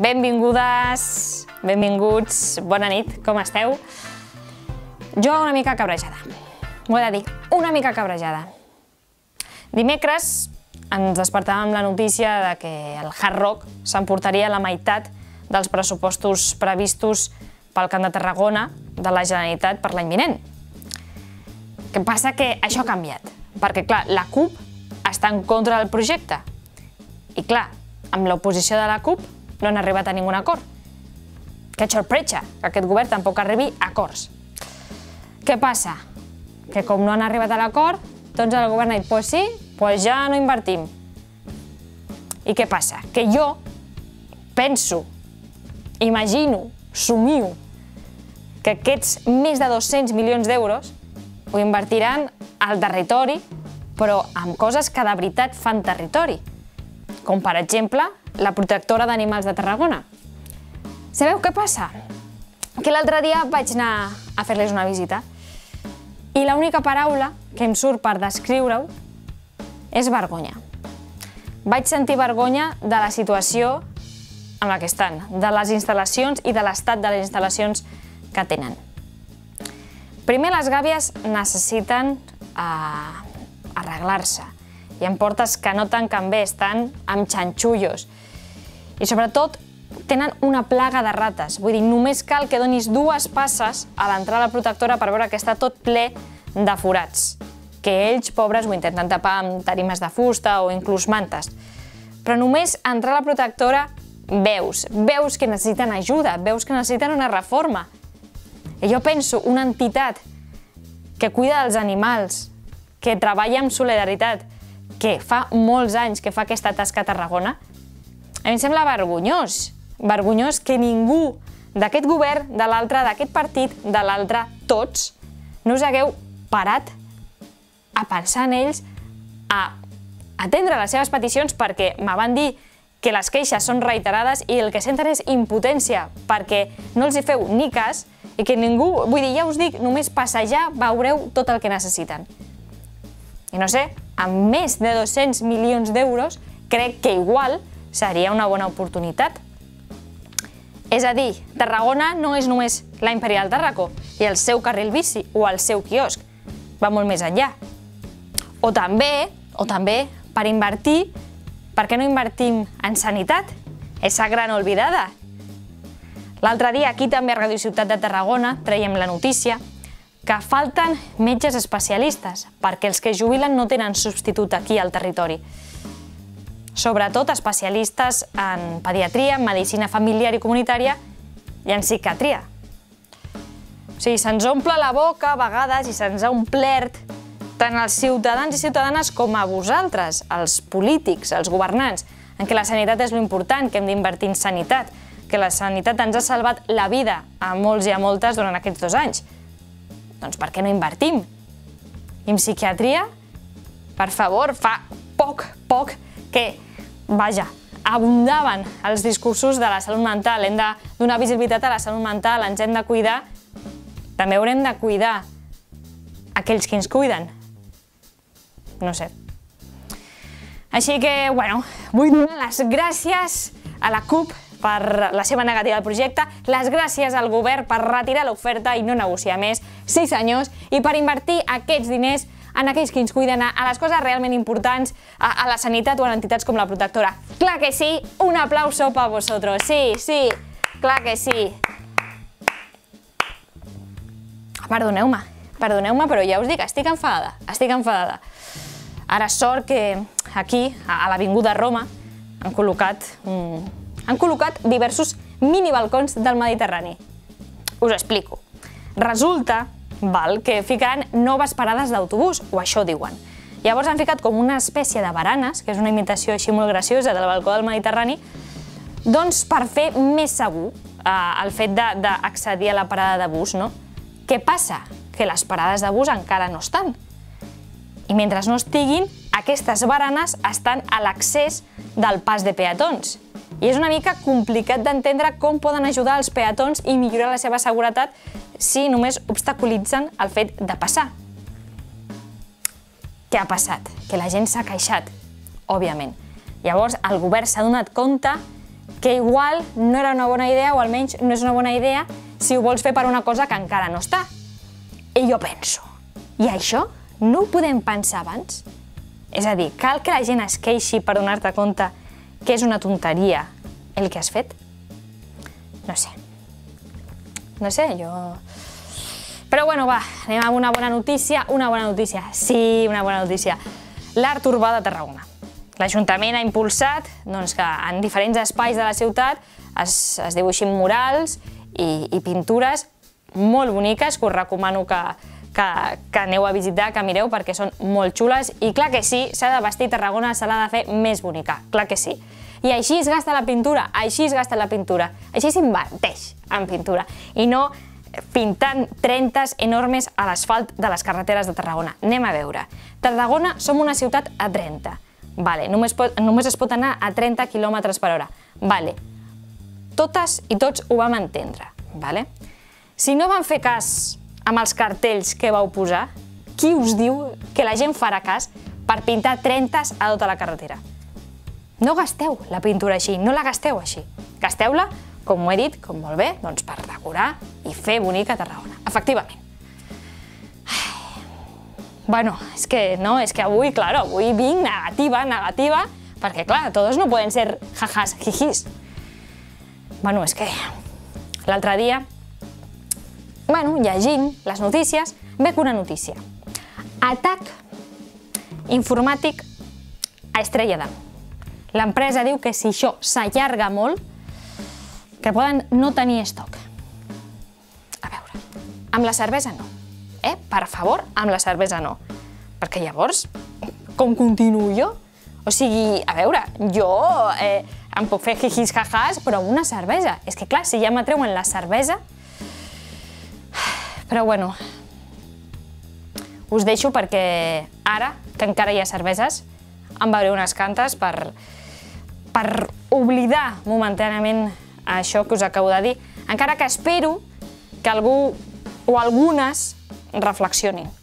Benvingudes, benvinguts, bona nit, com esteu? Jo una mica cabrejada, m'ho he de dir, una mica cabrejada. Dimecres ens despertàvem amb la notícia de que el Hard Rock s'emportaria la meitat dels pressupostos previstos pel Camp de Tarragona de la Generalitat per l'any vinent. El que passa que això ha canviat, perquè clar, la CUP està en contra del projecte i clar, amb l'oposició de la CUP no han arribat a ningun acord. Que sorpresa, que aquest govern tampoc arribi a acords. Què passa? Que com no han arribat a l'acord, doncs el govern ha dit, pues sí, pues ja no invertim. I què passa? Que jo penso, imagino, somio, que aquests més de 200 milions d'euros ho invertiran al territori, però amb coses que de veritat fan territori, com per exemple la protectora d'animals de Tarragona. Sabeu què passa? Que l'altre dia vaig anar a fer-los una visita i l'única paraula que em surt per descriure-ho és vergonya. Vaig sentir vergonya de la situació en la que estan, de les instal·lacions i de l'estat de les instal·lacions que tenen. Primer, les gàbies necessiten arreglar-se. Hi ha portes que no tanquen bé, estan amb xanxullos. I sobretot tenen una plaga de rates. Vull dir, només cal que donis dues passes a l'entrar a la protectora per veure que està tot ple de forats, que ells, pobres, ho intenten tapar amb tarimes de fusta o inclús mantes. Però només entrar a la protectora veus que necessiten ajuda, veus que necessiten una reforma. I jo penso, una entitat que cuida dels animals, que treballa amb solidaritat, que fa molts anys que fa aquesta tasca a Tarragona, a mi em sembla vergonyós que ningú d'aquest govern, de l'altre, d'aquest partit, de l'altre, tots, no us hagueu parat a pensar en ells, a atendre les seves peticions, perquè me van dir que les queixes són reiterades i el que senten és impotència, perquè no els hi feu ni cas i que ningú, vull dir, ja us dic, només passejar veureu tot el que necessiten. I no sé, amb més de 200 milions d'euros, crec que igual seria una bona oportunitat. És a dir, Tarragona no és només la Imperial Tàrraco i el seu carril bici o el seu quiosc, va molt més enllà. O també, per invertir, per què no invertim en sanitat? Esa gran olvidada. L'altre dia, aquí també a Ràdio Ciutat de Tarragona, traiem la notícia que falten metges especialistes, perquè els que jubilen no tenen substitut aquí al territori. Sobretot especialistes en pediatria, en medicina familiar i comunitària i en psiquiatria. O sigui, se'ns omple la boca a vegades i se'ns ha omplert tant als ciutadans i ciutadanes com a vosaltres, els polítics, els governants, en què la sanitat és l'important, que hem d'invertir en sanitat, que la sanitat ens ha salvat la vida a molts i a moltes durant aquests 2 anys. Doncs per què no invertim? I en psiquiatria? Per favor, fa poc que, vaja, abundaven els discursos de la salut mental. Hem de donar visibilitat a la salut mental, ens hem de cuidar. També haurem de cuidar aquells que ens cuiden. No sé. Així que, bueno, vull donar les gràcies a la CUP per la seva negativa al projecte, les gràcies al govern per retirar l'oferta i no negociar més, sí senyors, i per invertir aquests diners en aquells que ens cuiden, a les coses realment importants, a la sanitat o a entitats com la protectora. Clar que sí, un aplauso per vosaltres, sí, clar que sí. Perdoneu-me, però ja us dic, estic enfadada. Ara sort que aquí, a l'Avinguda Roma, han col·locat diversos minibalcons del Mediterrani. Us explico. Resulta que ficaran noves parades d'autobús, o això diuen. Llavors han ficat com una espècie de baranes, que és una imitació així molt graciosa del balcó del Mediterrani, doncs per fer més segur el fet d'accedir a la parada de bus, no? Què passa? Que les parades de bus encara no estan. I mentre no estiguin, aquestes baranes estan a l'accés del pas de peatons. I és una mica complicat d'entendre com poden ajudar els peatons i millorar la seva seguretat si només obstaculitzen el fet de passar. Què ha passat? Que la gent s'ha queixat, òbviament. Llavors, el govern s'ha donat compte que igual no era una bona idea, o almenys no és una bona idea si ho vols fer per una cosa que encara no està. I jo penso, i això no ho podem pensar abans? És a dir, cal que la gent es queixi per donar-te compte que és una tonteria el que has fet? No sé. No sé, jo... Però bueno, va, anem amb una bona notícia. Una bona notícia, sí, una bona notícia. L'art urbà de Tarragona. L'Ajuntament ha impulsat que en diferents espais de la ciutat es dibuixin murals i pintures molt boniques, que us recomano que aneu a visitar, que mireu, perquè són molt xules. I clar que sí, s'ha de vestir Tarragona, se l'ha de fer més bonica, clar que sí. I així es gasta la pintura, així es gasta la pintura, així s'inverteix en pintura. I no pintant trentes enormes a l'asfalt de les carreteres de Tarragona. Anem a veure. Tarragona som una ciutat a 30. Vale, només es pot anar a 30 km per hora. Vale. Totes i tots ho vam entendre. Vale? Si no van fer cas amb els cartells que vau posar, qui us diu que la gent farà cas per pintar 30 a tota la carretera? No gasteu la pintura així, no la gasteu així. Gasteu-la, com ho he dit, com molt bé, doncs per decorar i fer bonica Tarragona. Efectivament. Bueno, és que avui, claro, avui vinc negativa, perquè, clar, todos no pueden ser jajas, jijis. Bueno, és que l'altre dia, llegint les notícies, veig una notícia. Atac informàtic a Estrella Damm. L'empresa diu que si això s'allarga molt, que poden no tenir estoc. A veure, amb la cervesa no. Per favor, amb la cervesa no. Perquè llavors, com continuo jo? O sigui, a veure, jo em puc fer jijis jajàs, però amb una cervesa. És que clar, si ja m'atreuen la cervesa... Però bueno, us deixo perquè ara, que encara hi ha cerveses, em beuré unes cantes per oblidar momentàniament això que us acabo de dir, encara que espero que algú o algunes reflexionin.